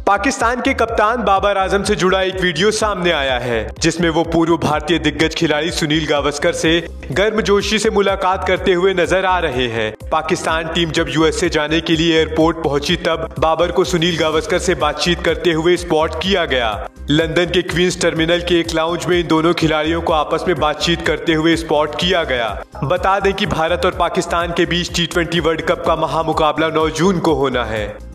पाकिस्तान के कप्तान बाबर आजम से जुड़ा एक वीडियो सामने आया है जिसमें वो पूर्व भारतीय दिग्गज खिलाड़ी सुनील गावस्कर से गर्मजोशी से मुलाकात करते हुए नजर आ रहे हैं। पाकिस्तान टीम जब यूएसए जाने के लिए एयरपोर्ट पहुंची तब बाबर को सुनील गावस्कर से बातचीत करते हुए स्पॉट किया गया। लंदन के क्वींस टर्मिनल के एक लाउंज में इन दोनों खिलाड़ियों को आपस में बातचीत करते हुए स्पॉट किया गया। बता दें कि भारत और पाकिस्तान के बीच T20 वर्ल्ड कप का महामुकाबला 9 जून को होना है।